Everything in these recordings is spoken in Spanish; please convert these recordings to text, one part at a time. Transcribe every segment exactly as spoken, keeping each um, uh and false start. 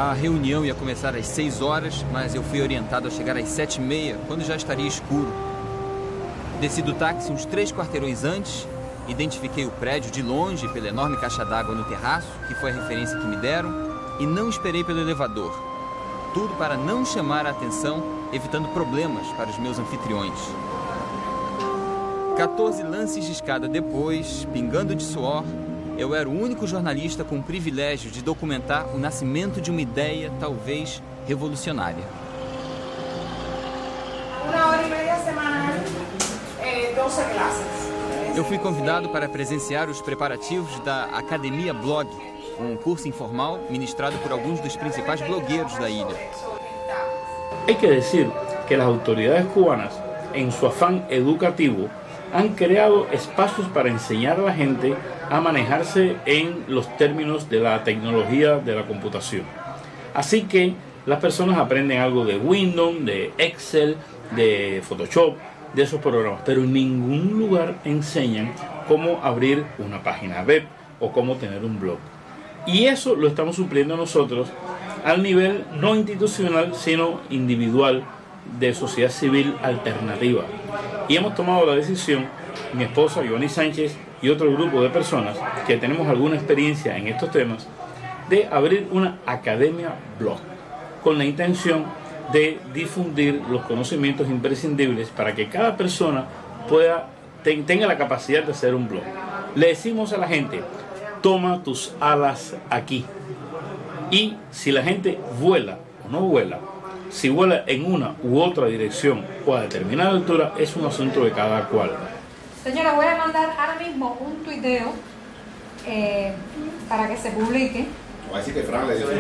A reunião ia começar às seis horas, mas eu fui orientado a chegar às sete e meia, quando já estaria escuro. Desci do táxi uns três quarteirões antes, identifiquei o prédio de longe pela enorme caixa d'água no terraço, que foi a referência que me deram, e não esperei pelo elevador. Tudo para não chamar a atenção, evitando problemas para os meus anfitriões. quatorze lances de escada depois, pingando de suor, eu era o único jornalista com o privilégio de documentar o nascimento de uma ideia, talvez, revolucionária. Uma hora e meia semanal, doze classes. Eu fui convidado para presenciar os preparativos da Academia Blog, um curso informal ministrado por alguns dos principais blogueiros da ilha. Hay que decir que las autoridades cubanas, en su afán educativo, han creado espacios para enseñar a la gente a manejarse en los términos de la tecnología de la computación. Así que las personas aprenden algo de Windows, de Excel, de Photoshop, de esos programas, pero en ningún lugar enseñan cómo abrir una página web o cómo tener un blog. Y eso lo estamos supliendo nosotros al nivel no institucional, sino individual, de sociedad civil alternativa. Y hemos tomado la decisión, mi esposa, Giovanni Sánchez, y otro grupo de personas que tenemos alguna experiencia en estos temas, de abrir una academia blog, con la intención de difundir los conocimientos imprescindibles para que cada persona pueda ten, tenga la capacidad de hacer un blog. Le decimos a la gente, toma tus alas aquí. Y si la gente vuela o no vuela, si vuela en una u otra dirección o a determinada altura, es un asunto de cada cual. Señora, voy a mandar ahora mismo un tuiteo eh, para que se publique. Va a decir que Fran le dice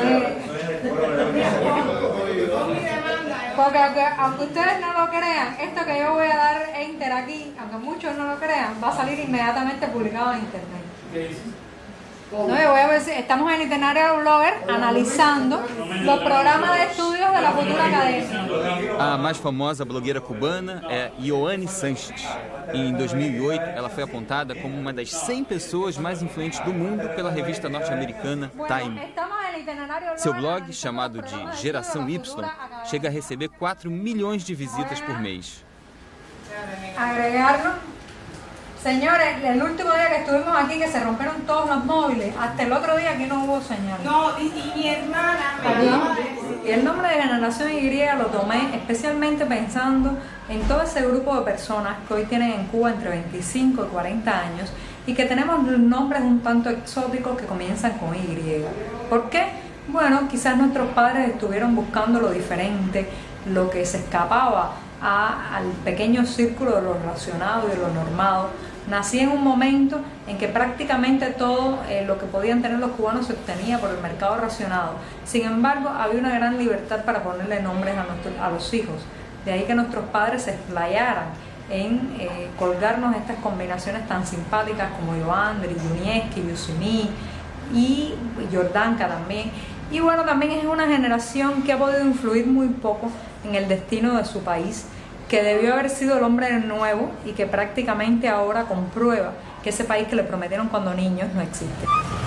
Porque aunque, aunque ustedes no lo crean, esto que yo voy a dar enter aquí, aunque muchos no lo crean, va a salir inmediatamente publicado en internet. No, yo voy a ver si estamos en Itinerario Blogger analisando los programas de estudios de la futura academia. A mais famosa blogueira cubana é Giovanni Sánchez. Em dois mil e oito, ela foi apontada como uma das cem pessoas mais influentes do mundo pela revista norte-americana Time. Seu blog, chamado de Geração Y, chega a receber quatro milhões de visitas por mês. Agregarlo. Señores, el último día que estuvimos aquí, que se rompieron todos los móviles, hasta el otro día aquí no hubo señal. No, y, y mi hermana me Y el nombre de Generación Y lo tomé especialmente pensando en todo ese grupo de personas que hoy tienen en Cuba entre veinticinco y cuarenta años y que tenemos nombres un tanto exóticos que comienzan con Y. ¿Por qué? Bueno, quizás nuestros padres estuvieron buscando lo diferente, lo que se escapaba a, al pequeño círculo de lo relacionado y de lo normado. Nací en un momento en que prácticamente todo eh, lo que podían tener los cubanos se obtenía por el mercado racionado. Sin embargo, había una gran libertad para ponerle nombres a, nuestro, a los hijos. De ahí que nuestros padres se explayaran en eh, colgarnos estas combinaciones tan simpáticas como Joandri, Junieski, Yusimí y Jordanka también. Y bueno, también es una generación que ha podido influir muy poco en el destino de su país, que debió haber sido el hombre nuevo y que prácticamente ahora comprueba que ese país que le prometieron cuando niños no existe.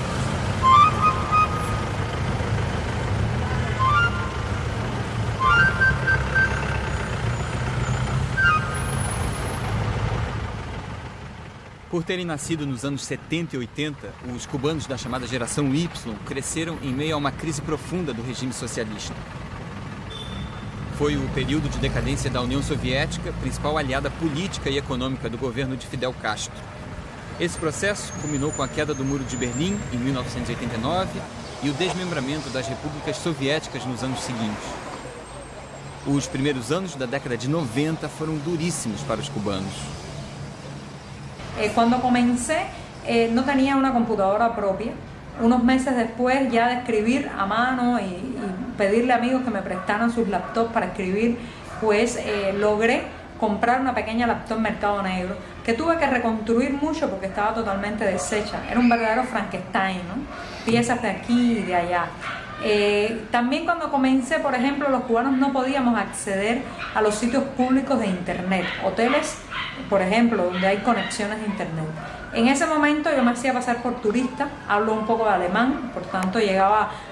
Por terem nascido nos anos setenta e oitenta, os cubanos da chamada Geração Y cresceram em meio a uma crise profunda do regime socialista. Foi o período de decadência da União Soviética, principal aliada política e econômica do governo de Fidel Castro. Esse processo culminou com a queda do Muro de Berlim, em mil novecentos e oitenta e nove, e o desmembramento das repúblicas soviéticas nos anos seguintes. Os primeiros anos da década de noventa foram duríssimos para os cubanos. Eh, cuando comencé, eh, no tenía una computadora propia. Unos meses después ya de escribir a mano y, y pedirle a amigos que me prestaran sus laptops para escribir, pues eh, logré comprar una pequeña laptop en Mercado Negro, que tuve que reconstruir mucho porque estaba totalmente deshecha. Era un verdadero Frankenstein, ¿no? Piezas de aquí y de allá. Eh, también cuando comencé, por ejemplo, los cubanos no podíamos acceder a los sitios públicos de internet, hoteles, por ejemplo, donde hay conexiones de internet. En ese momento yo me hacía pasar por turista, hablo un poco de alemán, por tanto llegaba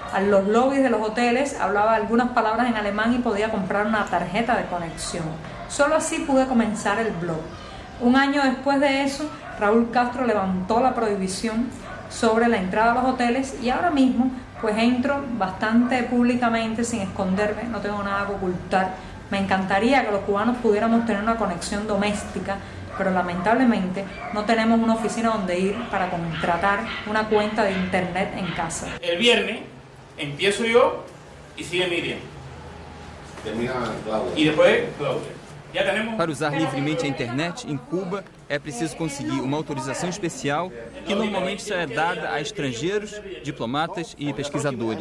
a los lobbies de los hoteles, hablaba algunas palabras en alemán y podía comprar una tarjeta de conexión. Solo así pude comenzar el blog. Un año después de eso, Raúl Castro levantó la prohibición sobre la entrada a los hoteles y ahora mismo pues entro bastante públicamente sin esconderme, no tengo nada que ocultar. Me encantaría que los cubanos pudiéramos tener una conexión doméstica, pero lamentablemente no tenemos una oficina donde ir para contratar una cuenta de internet en casa. El viernes empiezo yo y sigue Miriam. Termina Claudia. Y después Claudia. Já temos... Para usar livremente a internet em Cuba, é preciso conseguir uma autorização especial que normalmente só é dada a estrangeiros, diplomatas e pesquisadores.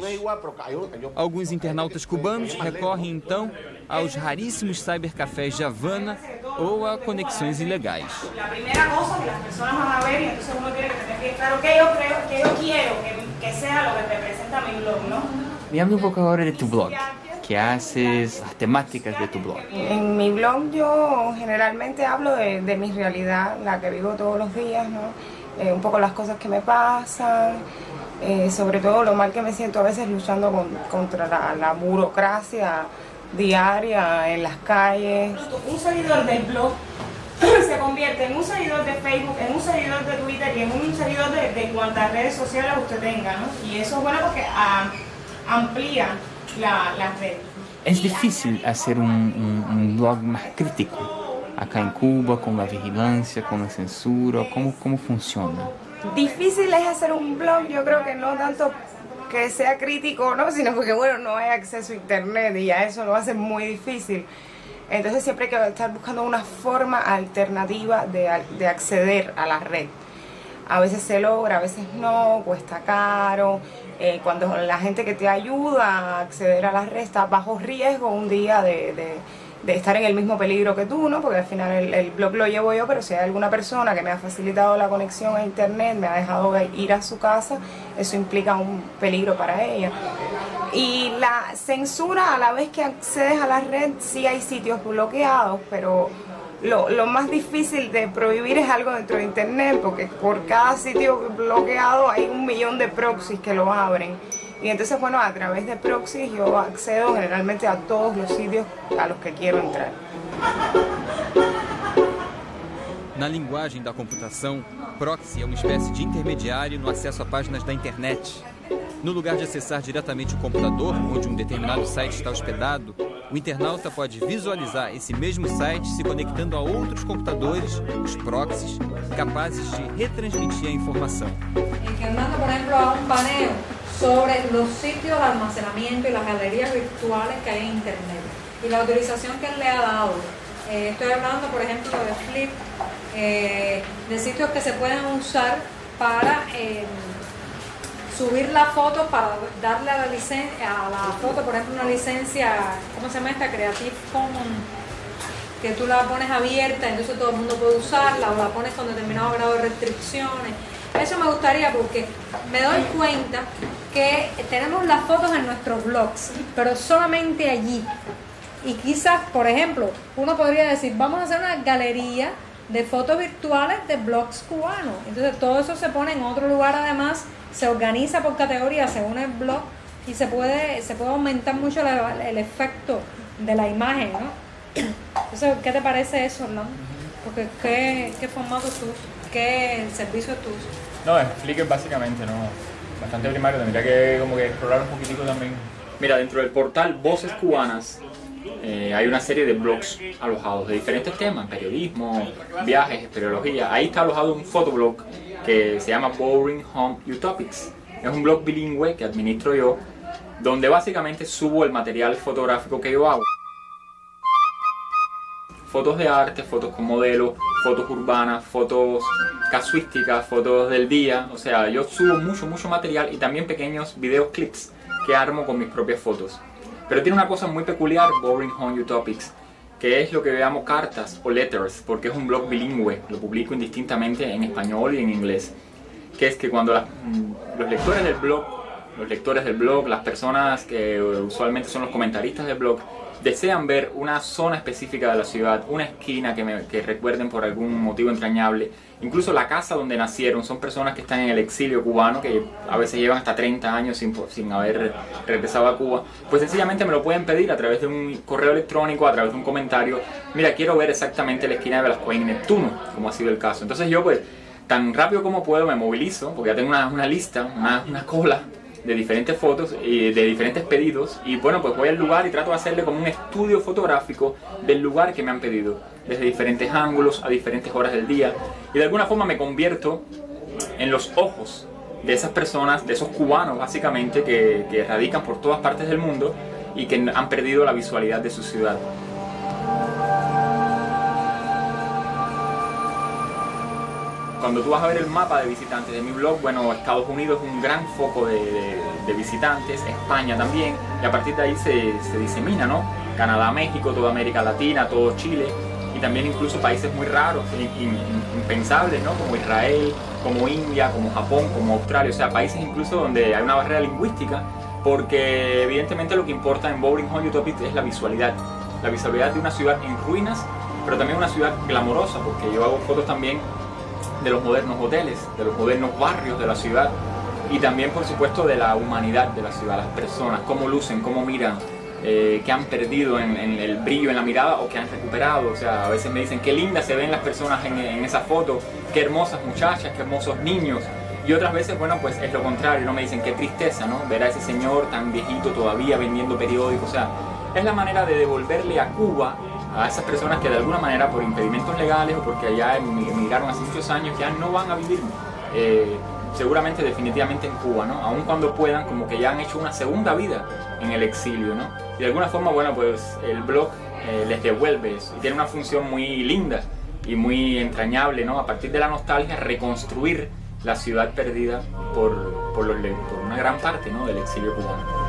Alguns internautas cubanos recorrem então aos raríssimos cybercafés de Havana ou a conexões ilegais. La primera cosa que las personas van a ver y entonces uno tiene que tener bien claro que yo creo, que yo quiero que, que sea lo que representa mi blog, ¿no? Me habla un poco ahora de tu blog. ¿Qué haces? Las temáticas de tu blog. En mi blog yo generalmente hablo de, de mi realidad, la que vivo todos los días, ¿no? Eh, un poco las cosas que me pasan, eh, sobre todo lo mal que me siento a veces luchando con, contra la, la burocracia diaria en las calles. Un seguidor del blog se convierte en un seguidor de Facebook, en un seguidor de Twitter y en un seguidor de, de cuantas redes sociales usted tenga, ¿no? Y eso es bueno porque a, amplía La, la red. Es difícil hacer un, un, un blog más crítico acá en Cuba, con la vigilancia, con la censura. ¿Cómo, cómo funciona? Difícil es hacer un blog, yo creo que no tanto que sea crítico, ¿no? Sino porque, bueno, no hay acceso a internet y ya eso lo hace muy difícil. Entonces siempre hay que estar buscando una forma alternativa de, de acceder a la red. A veces se logra, a veces no, cuesta caro. Eh, cuando la gente que te ayuda a acceder a la red está bajo riesgo un día de, de, de estar en el mismo peligro que tú, ¿no? Porque al final el, el blog lo llevo yo, pero si hay alguna persona que me ha facilitado la conexión a internet, me ha dejado ir a su casa, eso implica un peligro para ella. Y la censura, a la vez que accedes a la red, sí hay sitios bloqueados, pero Lo, lo más difícil de prohibir es algo dentro de internet, porque por cada sitio bloqueado hay un millón de proxies que lo abren. Y entonces, bueno, a través de proxies yo accedo generalmente a todos los sitios a los que quiero entrar. Na linguagem da computação, proxy é uma espécie de intermediário no acesso a páginas da internet. No lugar de acessar diretamente o computador, onde um determinado site está hospedado, o internauta pode visualizar esse mesmo site se conectando a outros computadores, os proxies, capazes de retransmitir a informação. El que manda, por ejemplo, a un paneo sobre los sitios de almacenamiento y las galerías virtuales que hay en internet y la autorización que él le ha dado. Eh, estoy hablando, por ejemplo, de Flip, eh, de sitios que se pueden usar para eh, subir la foto, para darle a la licencia, a la foto, por ejemplo, una licencia, ¿cómo se llama esta? Creative Commons, que tú la pones abierta, entonces todo el mundo puede usarla, o la pones con determinado grado de restricciones. Eso me gustaría porque me doy cuenta que tenemos las fotos en nuestros blogs, pero solamente allí. Y quizás, por ejemplo, uno podría decir, vamos a hacer una galería de fotos virtuales de blogs cubanos. Entonces todo eso se pone en otro lugar, además se organiza por categoría según el blog y se puede, se puede aumentar mucho la, el efecto de la imagen, ¿no? Entonces, ¿qué te parece eso, Orlando? Porque ¿qué, qué formato tú, qué servicio tú usas? No, es Flickr básicamente, ¿no? Bastante primario, tendría que como que explorar un poquitico también. Mira, dentro del portal Voces Cubanas eh, hay una serie de blogs alojados de diferentes temas, periodismo, viajes, espeleología. Ahí está alojado un fotoblog que se llama Boring Home Utopics. Es un blog bilingüe que administro yo, donde básicamente subo el material fotográfico que yo hago. Fotos de arte, fotos con modelos, fotos urbanas, fotos casuísticas, fotos del día. O sea, yo subo mucho, mucho material y también pequeños videos clips que armo con mis propias fotos. Pero tiene una cosa muy peculiar, Boring Home Utopics, que es lo que llamo cartas o letters, porque es un blog bilingüe, lo publico indistintamente en español y en inglés. Que es que cuando las, los lectores del blog, los lectores del blog, las personas que usualmente son los comentaristas del blog, desean ver una zona específica de la ciudad, una esquina que, me, que recuerden por algún motivo entrañable, incluso la casa donde nacieron. Son personas que están en el exilio cubano, que a veces llevan hasta treinta años sin, sin haber regresado a Cuba, pues sencillamente me lo pueden pedir a través de un correo electrónico, a través de un comentario. Mira, quiero ver exactamente la esquina de Velascoen y Neptuno, como ha sido el caso. Entonces yo pues tan rápido como puedo me movilizo, porque ya tengo una, una lista, una, una cola de diferentes fotos y de diferentes pedidos, y bueno, pues voy al lugar y trato de hacerle como un estudio fotográfico del lugar que me han pedido, desde diferentes ángulos, a diferentes horas del día, y de alguna forma me convierto en los ojos de esas personas, de esos cubanos básicamente, que, que radican por todas partes del mundo y que han perdido la visualidad de su ciudad. Cuando tú vas a ver el mapa de visitantes de mi blog, bueno, Estados Unidos es un gran foco de, de, de visitantes, España también, y a partir de ahí se, se disemina, ¿no? Canadá, México, toda América Latina, todo Chile, y también incluso países muy raros, impensables, ¿no? Como Israel, como India, como Japón, como Australia, o sea, países incluso donde hay una barrera lingüística, porque evidentemente lo que importa en Bowling Hall Utopia es la visualidad, la visualidad de una ciudad en ruinas, pero también una ciudad glamorosa, porque yo hago fotos también de los modernos hoteles, de los modernos barrios de la ciudad, y también por supuesto de la humanidad de la ciudad, las personas, cómo lucen, cómo miran, eh, qué han perdido en, en el brillo en la mirada o qué han recuperado. O sea, a veces me dicen qué lindas se ven las personas en, en esa foto, qué hermosas muchachas, qué hermosos niños, y otras veces, bueno, pues es lo contrario, no me dicen qué tristeza, ¿no? Ver a ese señor tan viejito todavía vendiendo periódicos. O sea, es la manera de devolverle a Cuba a esas personas que de alguna manera por impedimentos legales o porque allá emigraron hace muchos años ya no van a vivir eh, seguramente definitivamente en Cuba, ¿no? Aun cuando puedan, como que ya han hecho una segunda vida en el exilio, ¿no? Y de alguna forma, bueno, pues el blog eh, les devuelve eso y tiene una función muy linda y muy entrañable, ¿no? A partir de la nostalgia, reconstruir la ciudad perdida por, por, los, por una gran parte, ¿no? Del exilio cubano.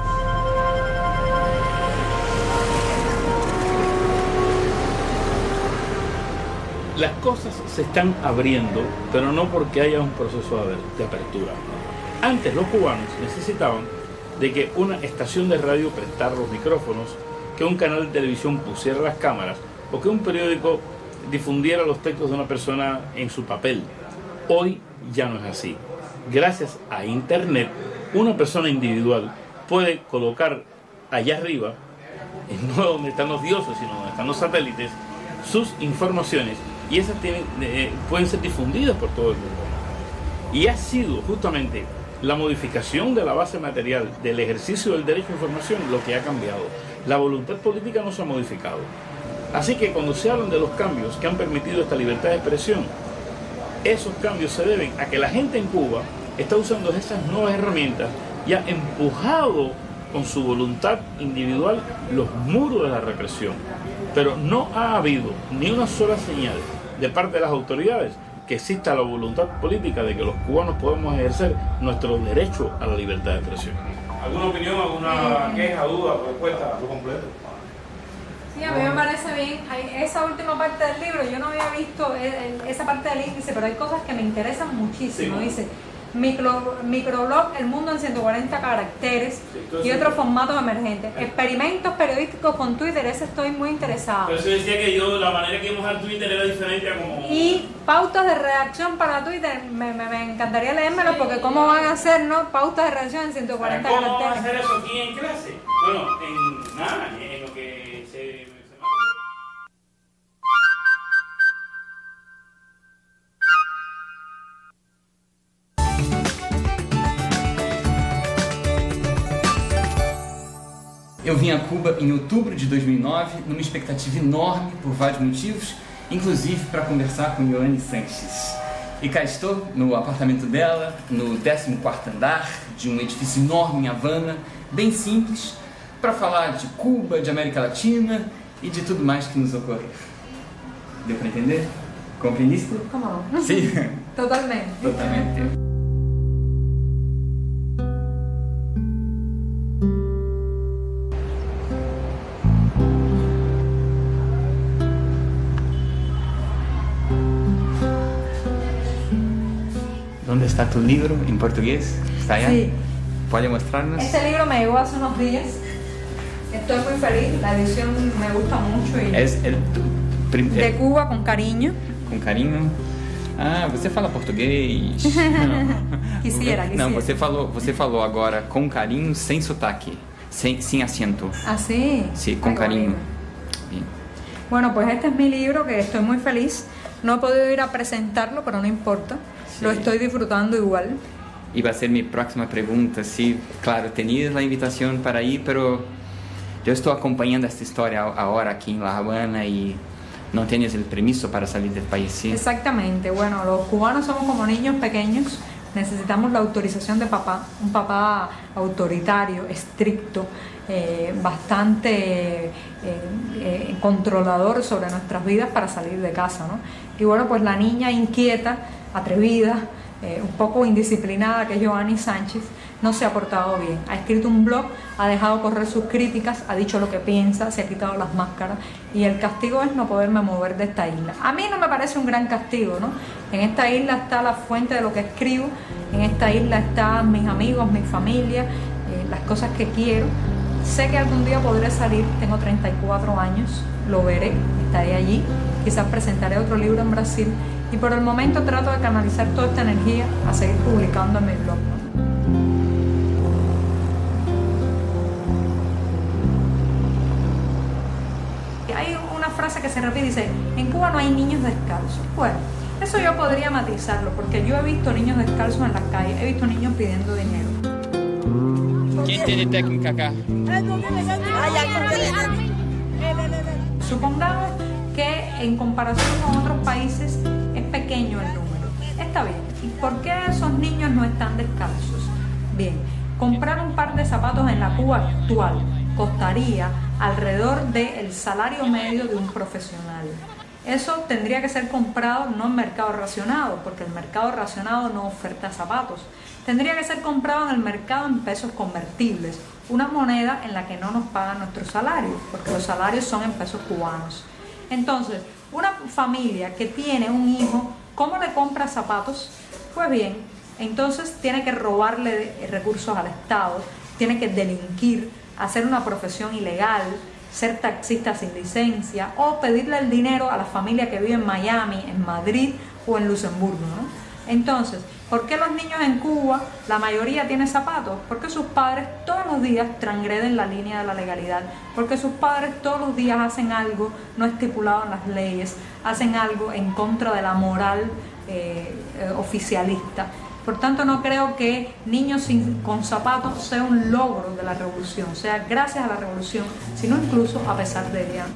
Las cosas se están abriendo, pero no porque haya un proceso de apertura. Antes los cubanos necesitaban de que una estación de radio prestara los micrófonos, que un canal de televisión pusiera las cámaras o que un periódico difundiera los textos de una persona en su papel. Hoy ya no es así. Gracias a Internet, una persona individual puede colocar allá arriba, no donde están los dioses, sino donde están los satélites, sus informaciones, y esas tienen, eh, pueden ser difundidas por todo el mundo. Y ha sido justamente la modificación de la base material del ejercicio del derecho a información lo que ha cambiado. La voluntad política no se ha modificado. Así que cuando se hablan de los cambios que han permitido esta libertad de expresión, esos cambios se deben a que la gente en Cuba está usando esas nuevas herramientas y ha empujado con su voluntad individual los muros de la represión. Pero no ha habido ni una sola señal de parte de las autoridades que exista la voluntad política de que los cubanos podamos ejercer nuestro derecho a la libertad de expresión. ¿Alguna opinión, alguna queja, duda, respuesta? Lo completo. Sí, a mí me parece bien. Hay esa última parte del libro, yo no había visto esa parte del índice, pero hay cosas que me interesan muchísimo. Sí. Dice, micro, microblog, el mundo en ciento cuarenta caracteres, sí, y otros formatos emergentes. Eh. Experimentos periodísticos con Twitter, ese estoy muy interesado. Por eso decía que yo, la manera que íbamos al Twitter era diferente a como... Y pautas de redacción para Twitter, me, me, me encantaría leérmelo, sí, porque cómo van a hacer, ¿no? Pautas de redacción en ciento cuarenta ¿Cómo caracteres. ¿Cómo van a hacer eso aquí en clase? Bueno, en nada, en lo que se... se... Eu vim a Cuba em outubro de dois mil e nove, numa expectativa enorme por vários motivos, inclusive para conversar com Ioane Sanches. E cá estou, no apartamento dela, no décimo quarto andar de um edifício enorme em Havana, bem simples, para falar de Cuba, de América Latina e de tudo mais que nos ocorreu. Deu para entender? Compreendiste? Como não? Sim. Totalmente. Totalmente. ¿Dónde está tu libro en portugués? ¿Está allá? Sí. ¿Puede mostrarnos? Este libro me llegó hace unos días. Este Estoy muy feliz, la edición me gusta mucho. Y Es el prim- de Cuba con cariño. Com carinho. Ah, você fala português? Quisiera, quisiera. Não, você falou, você falou agora com carinho, sem sotaque, sem, sem acento. Ah, sí. Sí, con Ay, cariño. bonito. Bien. Bueno, pues este es mi libro, que estoy muy feliz. No he podido ir a presentarlo, pero no importa. Sí. Lo estoy disfrutando igual. Y va a ser mi próxima pregunta. Sí, claro, tenías la invitación para ir, pero yo estoy acompañando esta historia ahora aquí en La Habana y no tienes el permiso para salir del país, ¿sí? Exactamente. Bueno, los cubanos somos como niños pequeños. Necesitamos la autorización de papá, un papá autoritario, estricto, eh, bastante eh, eh, controlador sobre nuestras vidas para salir de casa, ¿no? Y bueno, pues la niña inquieta, atrevida, eh, un poco indisciplinada, que es Giovanni Sánchez, no se ha portado bien. Ha escrito un blog, ha dejado correr sus críticas, ha dicho lo que piensa, se ha quitado las máscaras, y el castigo es no poderme mover de esta isla. A mí no me parece un gran castigo, ¿no? En esta isla está la fuente de lo que escribo, en esta isla están mis amigos, mi familia, eh, las cosas que quiero. Sé que algún día podré salir, tengo treinta y cuatro años, lo veré, estaré allí, quizás presentaré otro libro en Brasil, y por el momento trato de canalizar toda esta energía a seguir publicando en mi blog, ¿no? Hay una frase que se repite, dice, en Cuba no hay niños descalzos. Bueno, eso yo podría matizarlo, porque yo he visto niños descalzos en las calles, he visto niños pidiendo dinero. ¿Quién tiene técnica acá? Supongamos que en comparación con otros países es pequeño el número. Está bien. ¿Y por qué esos niños no están descalzos? Bien, comprar un par de zapatos en la Cuba actual costaría alrededor del salario medio de un profesional. Eso tendría que ser comprado no en mercado racionado, porque el mercado racionado no oferta zapatos. Tendría que ser comprado en el mercado en pesos convertibles, una moneda en la que no nos pagan nuestros salarios, porque los salarios son en pesos cubanos. Entonces, una familia que tiene un hijo, ¿cómo le compra zapatos? Pues bien, entonces tiene que robarle recursos al Estado, tiene que delinquir, hacer una profesión ilegal, ser taxista sin licencia o pedirle el dinero a la familia que vive en Miami, en Madrid o en Luxemburgo, ¿no? Entonces, ¿por qué los niños en Cuba, la mayoría tiene zapatos? Porque sus padres todos los días transgreden la línea de la legalidad, porque sus padres todos los días hacen algo no estipulado en las leyes, hacen algo en contra de la moral eh, eh, oficialista. Por tanto, no creo que niños sin, con zapatos sea un logro de la revolución, sea gracias a la revolución, sino incluso a pesar de ella.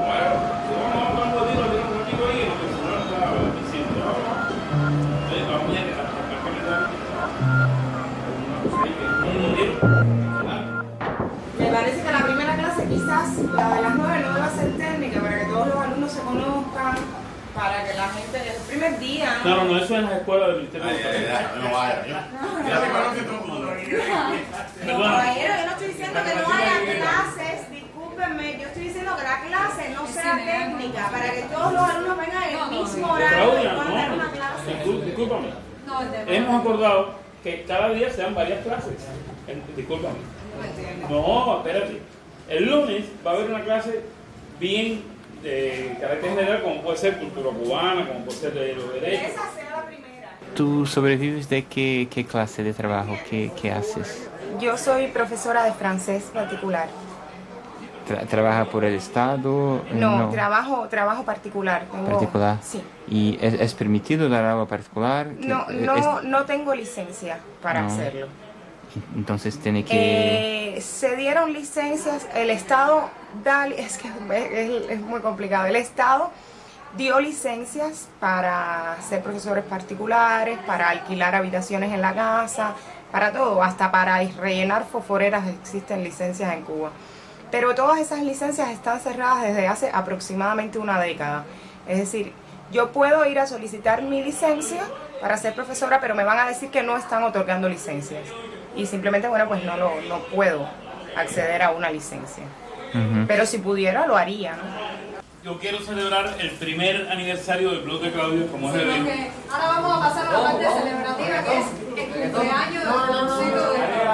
Me parece que la primera clase, quizás la de las nueve, no deba ser técnica, para que todos los alumnos se conozcan, para que la gente, el primer día, ¿no? No, no, no, eso es en las escuelas del Ministerio de Educación. No vaya, ya te conoce todo el mundo. No, caballero, yo no estoy diciendo que no haya clases, discúlpenme, yo estoy diciendo que la clase no sea técnica, para que todos los alumnos vengan en el mismo horario y puedan dar una clase. Discú- Discúlpame. Hemos acordado que cada día sean varias clases. En- Discúlpame. No, espérate. El lunes va a haber una clase bien de carácter general, como puede ser cultura cubana, como puede ser de los derechos. Esa sea la primera. ¿Tú sobrevives de qué, qué clase de trabajo? ¿Qué, qué haces? Yo soy profesora de francés particular. Tra- ¿Trabaja por el Estado? No, trabajo trabajo particular. Tengo- ¿Particular? Sí. ¿Y es, es permitido dar agua particular? ¿Qué- No, es- no, no tengo licencia para No. hacerlo. Entonces tiene que... Eh, se dieron licencias, el Estado da, es que es, es- es muy complicado, el Estado dio licencias para ser profesores particulares, para alquilar habitaciones en la casa, para todo, hasta para rellenar fosforeras existen licencias en Cuba. Pero todas esas licencias están cerradas desde hace aproximadamente una década. Es decir, yo puedo ir a solicitar mi licencia para ser profesora, pero me van a decir que no están otorgando licencias. Y simplemente, bueno, pues no, lo, no puedo acceder a una licencia. Ujú. Pero si pudiera, lo haría, ¿no? Yo quiero celebrar el primer aniversario del blog de Claudio, como es el Ahora vamos a pasar a la parte celebrativa, que es el cumpleaños del Consejo de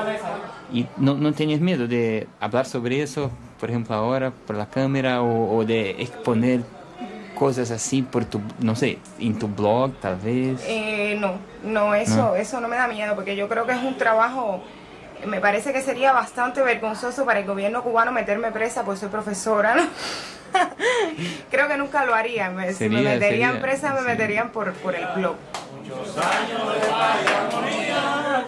¿Y no, no tienes miedo de hablar sobre eso, por ejemplo, ahora por la cámara, o, o de exponer cosas así por tu, no sé, en tu blog tal vez? Eh, no, no, eso, no. eso no me da miedo, porque yo creo que es un trabajo, me parece que sería bastante vergonzoso para el gobierno cubano meterme presa, pues soy profesora, ¿no? Creo que nunca lo harían, me, sería, si me meterían sería, presa me sí. meterían por, por el blog. Muchos años de paz y armonía.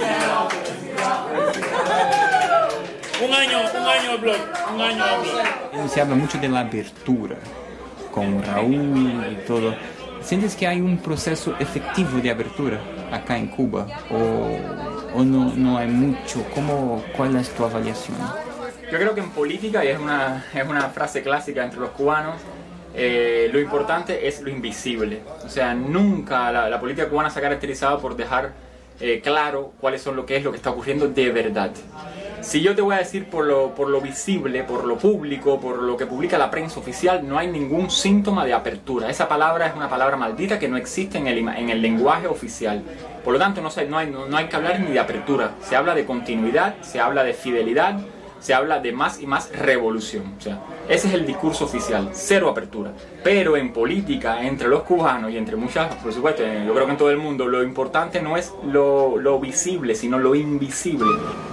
Un año, un año de blog, un año de blog. Se habla mucho de la apertura con Raúl y todo. ¿Sientes que hay un proceso efectivo de apertura acá en Cuba? ¿O, o no, no hay mucho? ¿Cómo, ¿Cuál es tu avaliación? Yo creo que en política, y es una, es una frase clásica entre los cubanos, eh, lo importante es lo invisible. O sea, nunca la, la política cubana se ha caracterizado por dejar eh, claro cuáles son lo que es lo que está ocurriendo de verdad. Si yo te voy a decir por lo, por lo visible, por lo público, por lo que publica la prensa oficial, no hay ningún síntoma de apertura. Esa palabra es una palabra maldita que no existe en el, en el lenguaje oficial. Por lo tanto, no, se, no, hay, no, no hay que hablar ni de apertura. Se habla de continuidad, se habla de fidelidad, se habla de más y más revolución. O sea, ese es el discurso oficial, cero apertura. Pero en política, entre los cubanos y entre muchas, por supuesto, yo creo que en todo el mundo, lo importante no es lo, lo visible, sino lo invisible.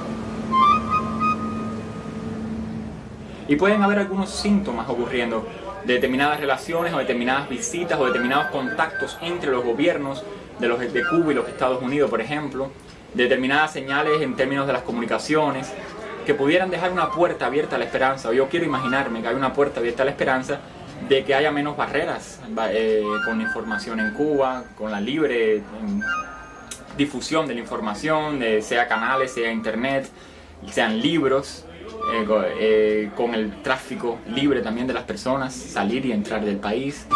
Y pueden haber algunos síntomas ocurriendo de determinadas relaciones o determinadas visitas o determinados contactos entre los gobiernos de, los, de Cuba y los Estados Unidos, por ejemplo, determinadas señales en términos de las comunicaciones que pudieran dejar una puerta abierta a la esperanza. O yo quiero imaginarme que hay una puerta abierta a la esperanza de que haya menos barreras eh, con la información en Cuba, con la libre eh, difusión de la información, de, sea canales, sea internet, sean libros. Eh, eh, con el tráfico libre también de las personas, salir y entrar del país.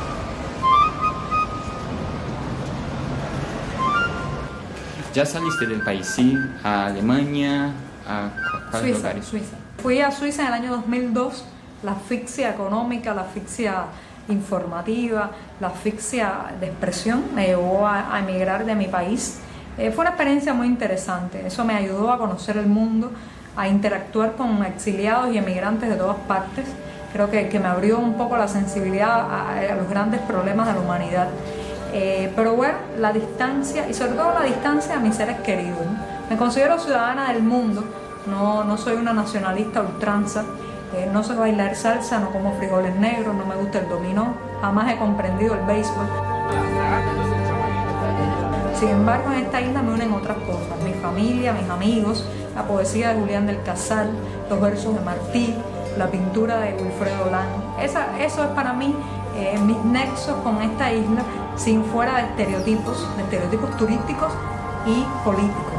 ¿Ya saliste del país? Sí, a Alemania, a cuáles lugares? Suiza. Fui a Suiza en el año dos mil dos. La asfixia económica, la asfixia informativa, la asfixia de expresión me llevó a, a emigrar de mi país. Eh, fue una experiencia muy interesante. Eso me ayudó a conocer el mundo, a interactuar con exiliados y emigrantes de todas partes. Creo que, que me abrió un poco la sensibilidad a, a los grandes problemas de la humanidad. Eh, pero bueno, la distancia, y sobre todo la distancia a mis seres queridos, ¿no? Me considero ciudadana del mundo, no, no soy una nacionalista ultranza, eh, no sé bailar salsa, no como frijoles negros, no me gusta el dominó, jamás he comprendido el béisbol. Sin embargo, en esta isla me unen otras cosas, mi familia, mis amigos, la poesía de Julián del Casal, los versos de Martí, la pintura de Wilfredo Lang. Esa, eso es para mí eh, mis nexos con esta isla, sin fuera de estereotipos, de estereotipos turísticos y políticos.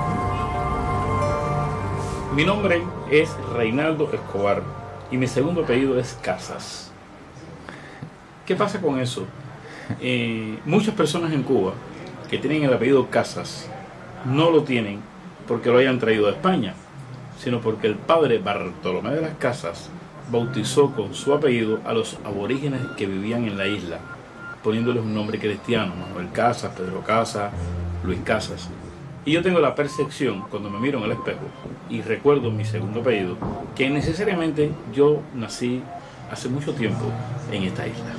Mi nombre es Reinaldo Escobar y mi segundo apellido es Casas. ¿Qué pasa con eso? Eh, muchas personas en Cuba que tienen el apellido Casas no lo tienen porque lo hayan traído de España, sino porque el padre Bartolomé de las Casas bautizó con su apellido a los aborígenes que vivían en la isla, poniéndoles un nombre cristiano, Manuel Casas, Pedro Casas, Luis Casas. Y yo tengo la percepción, cuando me miro en el espejo y recuerdo mi segundo apellido, que necesariamente yo nací hace mucho tiempo en esta isla.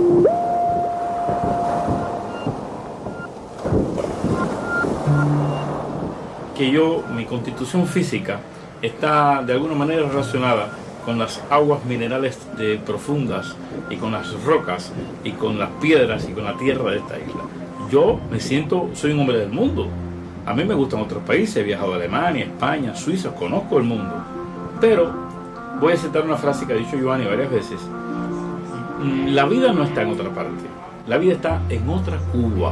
Que yo, mi constitución física está de alguna manera relacionada con las aguas minerales de profundas y con las rocas y con las piedras y con la tierra de esta isla. Yo me siento, soy un hombre del mundo. A mí me gustan otros países, he viajado a Alemania, España, Suiza, conozco el mundo. Pero voy a citar una frase que ha dicho Giovanni varias veces. La vida no está en otra parte, la vida está en otra Cuba.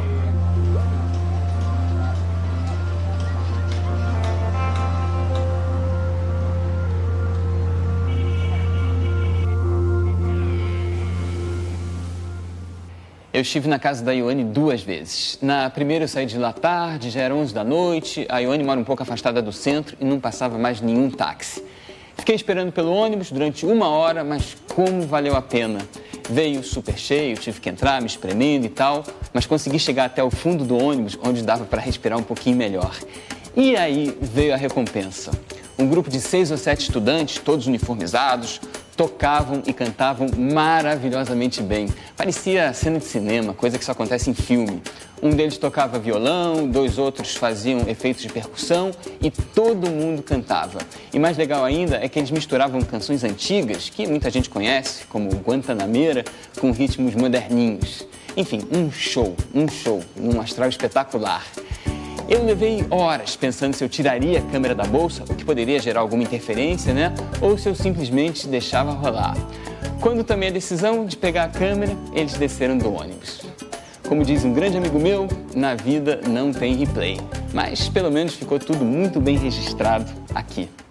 Eu estive na casa da Ioane duas vezes. Na primeira eu saí de lá tarde, já era onze da noite, a Ioane mora um pouco afastada do centro e não passava mais nenhum táxi. Fiquei esperando pelo ônibus durante uma hora, mas como valeu a pena. Veio super cheio, tive que entrar me espremendo e tal, mas consegui chegar até o fundo do ônibus, onde dava para respirar um pouquinho melhor. E aí veio a recompensa. Um grupo de seis ou sete estudantes, todos uniformizados, tocavam e cantavam maravilhosamente bem. Parecia cena de cinema, coisa que só acontece em filme. Um deles tocava violão, dois outros faziam efeitos de percussão e todo mundo cantava. E mais legal ainda é que eles misturavam canções antigas, que muita gente conhece, como Guantanameira, com ritmos moderninhos. Enfim, um show, um show, um astral espetacular. Eu levei horas pensando se eu tiraria a câmera da bolsa, o que poderia gerar alguma interferência, né? Ou se eu simplesmente deixava rolar. Quando tomei a decisão de pegar a câmera, eles desceram do ônibus. Como diz um grande amigo meu, na vida não tem replay. Mas pelo menos ficou tudo muito bem registrado aqui.